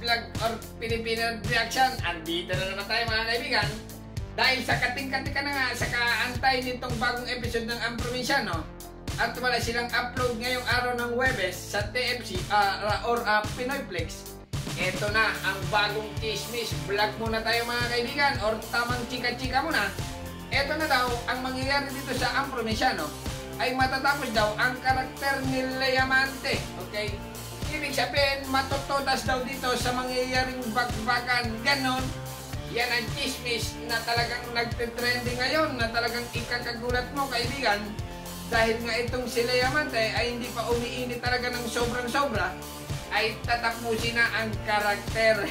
Vlog or Filipino Reaction. Andito na naman tayo mga kaibigan. Dahil sa kating-kating ka na nga sa kaantay nitong bagong episode ng Ang Probinsyano. At wala silang upload ngayong araw ng Huwebes sa TFC or Pinoyflex. Ito na ang bagong chismis. Vlog muna tayo mga kaibigan or tamang chika-chika muna. Ito na daw ang mangyayari dito sa Ang Probinsyano ay matatapos daw ang karakter ni Leamante. Okay? Ibig sabihin, matutodas daw dito sa mangyayaring bagbagan. Ganon. Yan ang chismis na talagang nagtitrending ngayon, na talagang ikakagulat mo kaibigan. Dahil nga itong si Leamante ay hindi pa umiinit talaga ng sobrang-sobra, ay tatapusin na ang karakter.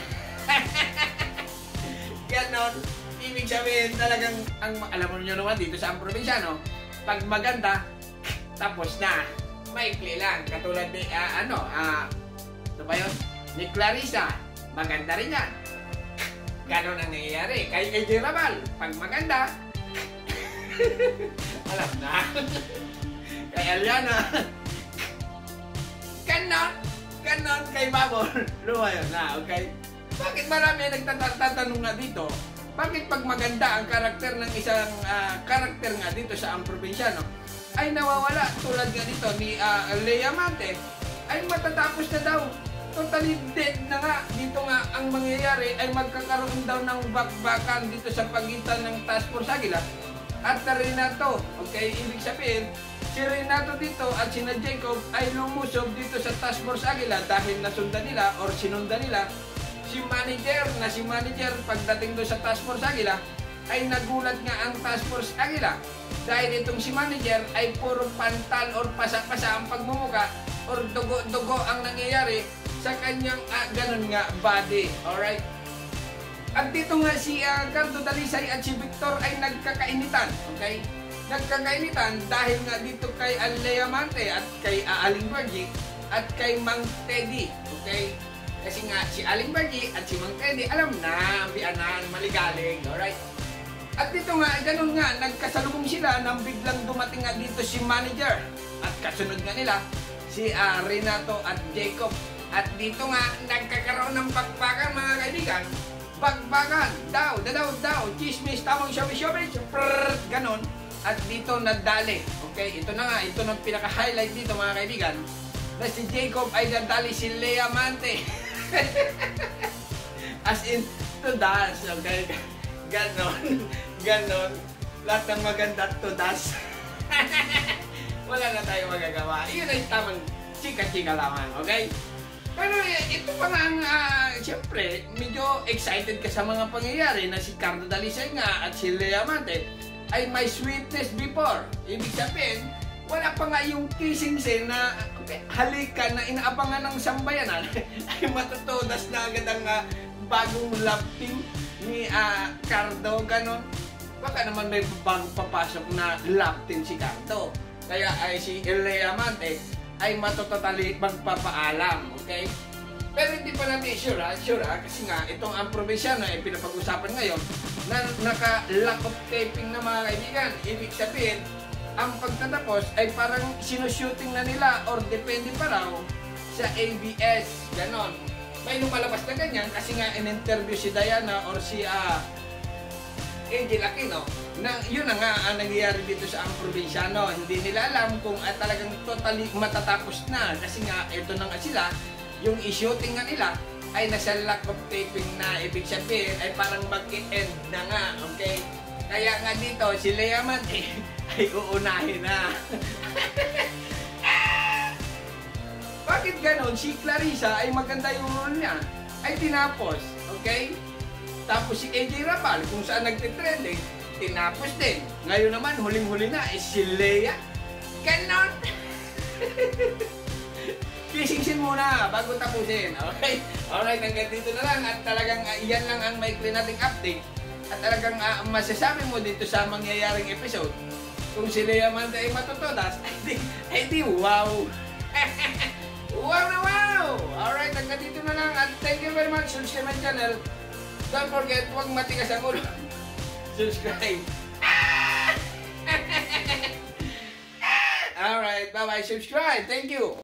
Ganon. Ibig sabihin talagang, alam mo nyo naman dito sa Ang Probinsyano, pag maganda, tapos na. Maikli lang. Katulad ni, ano ba yun? Ni Clarissa, maganda rin yan. Ganon ang nangyayari. Kay AJ Rabal, pag maganda, alam na. Kay Aliana, ganon kay Babor, lumayon na, okay? Bakit marami nagtatanong nga dito? Bakit pag maganda ang karakter ng isang karakter nga dito sa Ang Probinsyano ay nawawala tulad nga dito ni Leamante ay matatapos na daw. Totally dead na nga. Dito nga ang mangyayari ay magkakaroon daw ng bakbakan dito sa pagitan ng Task Force Aguila at Renato. Okay, ibig sabihin si Renato dito at sina Jacob ay lumusob dito sa Task Force Aguila dahil nasundan nila or sinundan nila si manager pagdating doon sa Task Force Aguila ay nagulat nga ang Task Force Aguila dahil itong si manager ay puro pantal or pasa-pasa ang pagmumuka or dugo-dugo ang nangyayari sa kanyang ganun nga body. Alright? At dito nga si Cardo Dalisay at si Victor ay nagkakainitan. Okay? Nagkakainitan dahil nga dito kay Leamante at kay Aling Bergie at kay Mang Teddy. Okay? Kasi nga si Aling Bergie at si Mang Teddy alam na, bianan, maligaling. Alright? At dito nga, ganun nga, nagkasalubong sila nang biglang dumating nga dito si manager. At kasunod nga nila, si Renato at Jacob. At dito nga, nagkakaroon ng bakbakan mga kaibigan. Bakbakan, daw, chismis, tamang shobi-shobi, ganun. At dito nadali. Okay, ito na nga, ito na pinaka-highlight dito mga kaibigan. Na si Jacob ay nadali si Leamante. As in, to dance, okay? Ganon. Lahat ng maganda to das. Wala na tayo magagawa. Iyon ay tamang chika-chika lamang, okay? Pero ito pa nga ang, siyempre, medyo excited ka sa mga pangyayari na si Cardo Dalisay nga at si Leamante ay may sweetness before. Ibig sabihin, wala pa nga yung kissing scene na okay, halikan na inaabangan ng sambayanan ay matutudas na agad ang bagong love team ni Cardo, ganon. Baka naman may bagong papasok na love team si Cardo. Kaya ay si Leamante ay matutotally magpapaalam, okay? Pero hindi pa natin sure kasi nga itong Ang Probinsyano ay pinapag-usapan ngayon na naka-lack of taping na mga kaibigan. Ibig sabihin, ang pagtatapos ay parang sinushooting na nila or depende pa raw sa ABS, ganon. May lumalabas na ganyan kasi nga in-interview si Diana or si Angel Aquino na yun na nga ang nangyayari dito sa Ang Probinsyano. Hindi nila alam kung talagang totally matatapos na kasi nga ito na nga sila, yung i-shooting nga nila ay nasa lack of taping na. Ibig sabihin ay parang mag-end na nga, okay? Kaya nga dito si Leamante ay uunahin na. Bakit ganon? Si Clarissa ay maganda yung role niya. Ay tinapos. Okay? Tapos si AJ Rabal, kung saan nagtitrending, tinapos din. Ngayon naman, huling-huli na, si Lea. Ganon! Kissing muna bago tapusin. Okay? Alright, hanggang dito na lang. At talagang yan lang ang maikli nating update. At talagang masasabi mo dito sa mangyayaring episode, kung si Leamante ay matutodas, ay di wow! Wow! Alright, hanggang dito na lang at thank you very much. Subscribe my channel. Don't forget, huwag matigas ang ulo. Subscribe. Alright, bye-bye. Subscribe. Thank you.